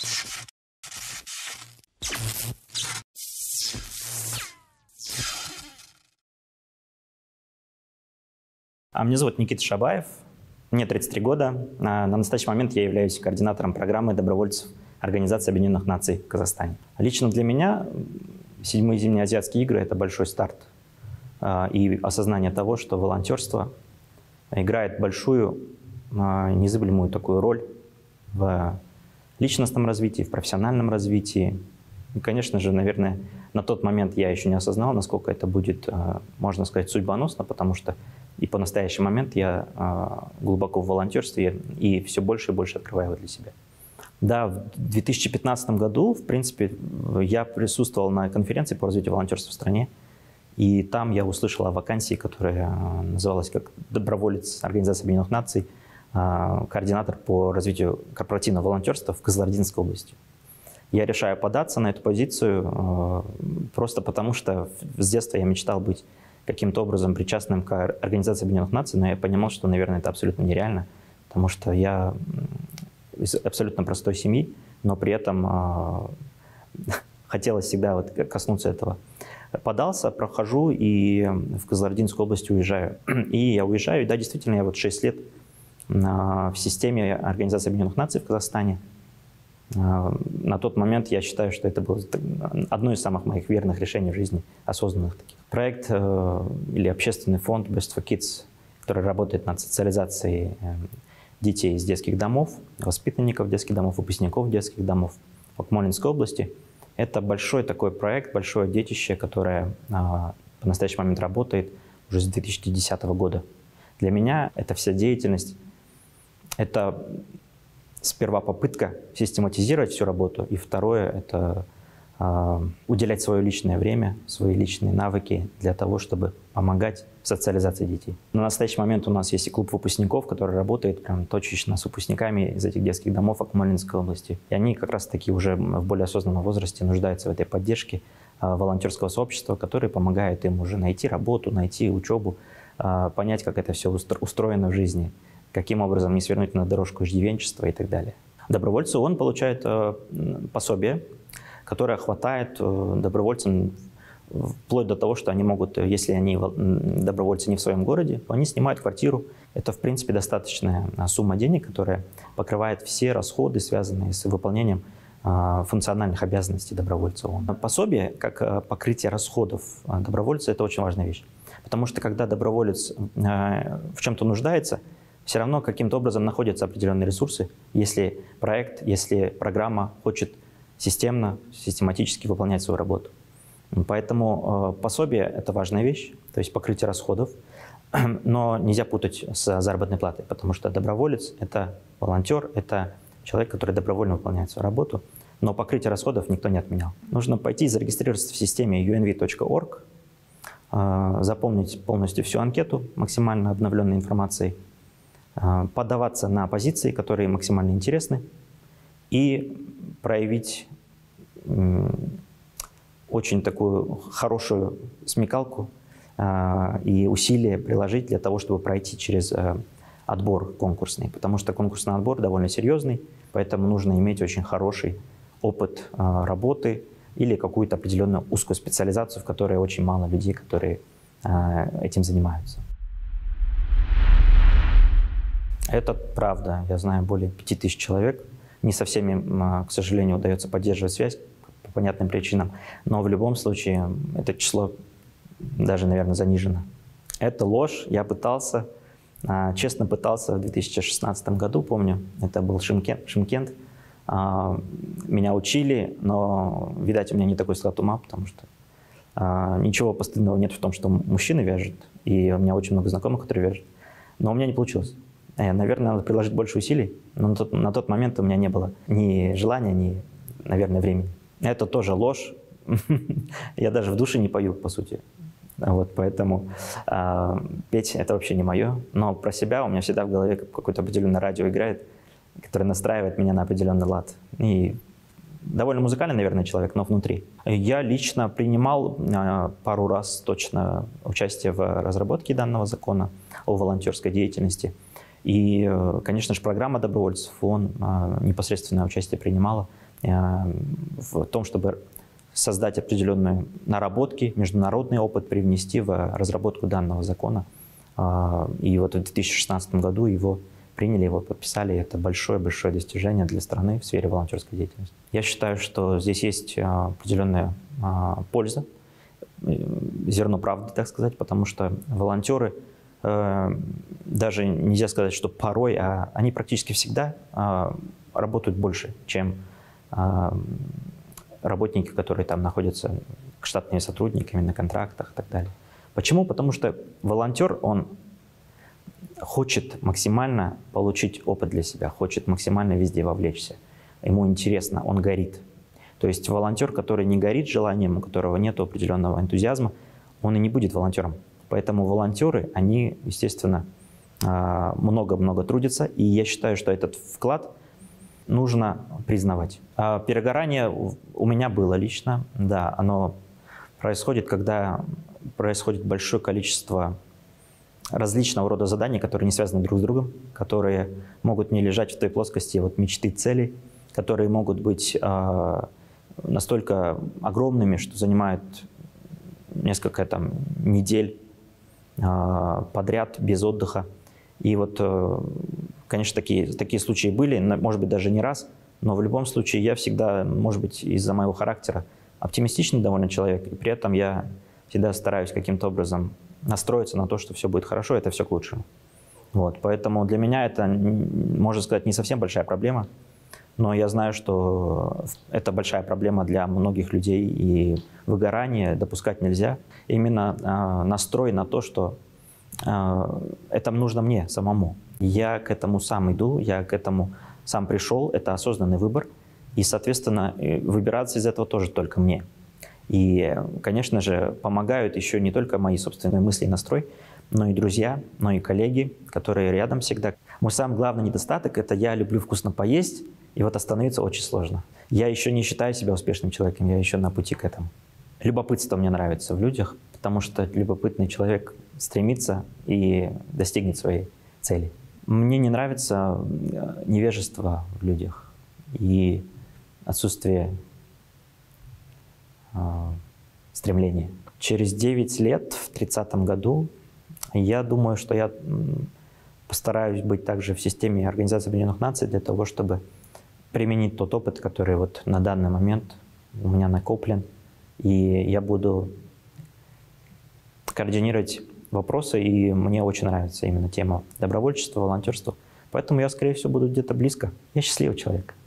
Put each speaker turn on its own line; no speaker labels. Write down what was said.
Меня зовут Никита Шабаев, мне 33 года. На настоящий момент я являюсь координатором программы добровольцев Организации Объединенных Наций в Казахстане. Лично для меня 7-е зимние азиатские игры – это большой старт и осознание того, что волонтерство играет большую, незабываемую такую роль в личностном развитии, в профессиональном развитии. И, конечно же, наверное, на тот момент я еще не осознал, насколько это будет, можно сказать, судьбоносно, потому что и по настоящий момент я глубоко в волонтерстве и все больше и больше открываю его для себя. Да, в 2015 году, в принципе, я присутствовал на конференции по развитию волонтерства в стране, и там я услышал о вакансии, которая называлась как доброволец Организации Объединенных Наций, координатор по развитию корпоративного волонтерства в Кызылординской области. Я решаю податься на эту позицию просто потому, что с детства я мечтал быть каким-то образом причастным к Организации Объединенных Наций, но я понимал, что, наверное, это абсолютно нереально, потому что я из абсолютно простой семьи, но при этом хотелось всегда вот коснуться этого. Подался, прохожу и в Кызылординскую область уезжаю. И я уезжаю, и да, действительно, я вот 6 лет в системе Организации Объединенных Наций в Казахстане. На тот момент я считаю, что это было одно из самых моих верных решений в жизни, осознанных таких. Проект или общественный фонд Best for Kids, который работает над социализацией детей из детских домов, воспитанников детских домов, выпускников детских домов в Акмолинской области. Это большой такой проект, большое детище, которое по настоящий момент работает уже с 2010 года. Для меня эта вся деятельность – это сперва попытка систематизировать всю работу, и второе – это уделять свое личное время, свои личные навыки для того, чтобы помогать в социализации детей. На настоящий момент у нас есть и клуб выпускников, который работает прям точечно с выпускниками из этих детских домов Акмолинской области. И они как раз-таки уже в более осознанном возрасте нуждаются в этой поддержке волонтерского сообщества, которое помогает им уже найти работу, найти учебу, понять, как это все устроено в жизни, каким образом не свернуть на дорожку иждивенчества и так далее. Добровольцы ООН получают пособие, которое хватает добровольцам вплоть до того, что они могут, если они добровольцы не в своем городе, то они снимают квартиру. Это, в принципе, достаточная сумма денег, которая покрывает все расходы, связанные с выполнением функциональных обязанностей добровольца ООН. Пособие, как покрытие расходов добровольца, это очень важная вещь. Потому что когда доброволец в чем-то нуждается, все равно каким-то образом находятся определенные ресурсы, если проект, если программа хочет систематически выполнять свою работу. Поэтому пособие – это важная вещь, то есть покрытие расходов, но нельзя путать с заработной платой, потому что доброволец – это волонтер, это человек, который добровольно выполняет свою работу, но покрытие расходов никто не отменял. Нужно пойти и зарегистрироваться в системе unv.org, заполнить полностью всю анкету максимально обновленной информацией, подаваться на позиции, которые максимально интересны, и проявить очень такую хорошую смекалку и усилия приложить для того, чтобы пройти через отбор конкурсный. Потому что конкурсный отбор довольно серьезный, поэтому нужно иметь очень хороший опыт работы или какую-то определенную узкую специализацию, в которой очень мало людей, которые этим занимаются. Это правда. Я знаю более 5000 человек. Не со всеми, к сожалению, удается поддерживать связь по понятным причинам, но в любом случае это число даже, наверное, занижено. Это ложь. Я пытался, честно пытался в 2016 году, помню, это был Шымкент. Меня учили, но, видать, у меня не такой склад ума, потому что ничего постыдного нет в том, что мужчины вяжут, и у меня очень много знакомых, которые вяжут, но у меня не получилось. Наверное, надо приложить больше усилий, но на тот момент у меня не было ни желания, ни, наверное, времени. Это тоже ложь. Я даже в душе не пою, по сути. Вот, поэтому петь – это вообще не мое. Но про себя у меня всегда в голове какое-то определенное радио играет, которое настраивает меня на определенный лад. И довольно музыкальный, наверное, человек, но внутри. Я лично принимал пару раз точно участие в разработке данного закона о волонтерской деятельности. И, конечно же, программа добровольцев ООН непосредственное участие принимала. в том, чтобы создать определенные наработки, международный опыт привнести в разработку данного закона. И вот в 2016 году его приняли, его подписали. Это большое-большое достижение для страны в сфере волонтерской деятельности. Я считаю, что здесь есть определенная польза, зерно правды, так сказать, потому что волонтеры, даже нельзя сказать, что порой, а они практически всегда работают больше, чем работники, которые там находятся, штатными сотрудниками на контрактах и так далее. Почему? Потому что волонтер, он хочет максимально получить опыт для себя, хочет максимально везде вовлечься. Ему интересно, он горит. То есть волонтер, который не горит желанием, у которого нет определенного энтузиазма, он и не будет волонтером. Поэтому волонтеры, они, естественно, много-много трудятся. И я считаю, что этот вклад нужно признавать. Перегорание у меня было лично. Да, оно происходит, когда происходит большое количество различного рода заданий, которые не связаны друг с другом, которые могут не лежать в той плоскости вот, мечты, целей, которые могут быть настолько огромными, что занимают несколько там, недель подряд без отдыха. И вот, конечно, такие случаи были, может быть, даже не раз, но в любом случае я всегда, может быть, из-за моего характера оптимистичный довольно человек, и при этом я всегда стараюсь каким-то образом настроиться на то, что все будет хорошо, это все к лучшему. Вот, поэтому для меня это, можно сказать, не совсем большая проблема, но я знаю, что это большая проблема для многих людей, и выгорание допускать нельзя. Именно настрой на то, что это нужно мне самому. Я к этому сам иду, я к этому сам пришел, это осознанный выбор, и, соответственно, выбираться из этого тоже только мне. И, конечно же, помогают еще не только мои собственные мысли и настрой, но и друзья, но и коллеги, которые рядом всегда. Мой самый главный недостаток – это я люблю вкусно поесть, и вот остановиться очень сложно. Я еще не считаю себя успешным человеком, я еще на пути к этому. Любопытство мне нравится в людях, потому что любопытный человек стремится и достигнет своей цели. Мне не нравится невежество в людях и отсутствие стремления. Через 9 лет, в 30-м году, я думаю, что я постараюсь быть также в системе Организации Объединенных Наций для того, чтобы применить тот опыт, который вот на данный момент у меня накоплен. И я буду координировать вопросы, и мне очень нравится именно тема добровольчества, волонтерства. Поэтому я, скорее всего, буду где-то близко. Я счастливый человек.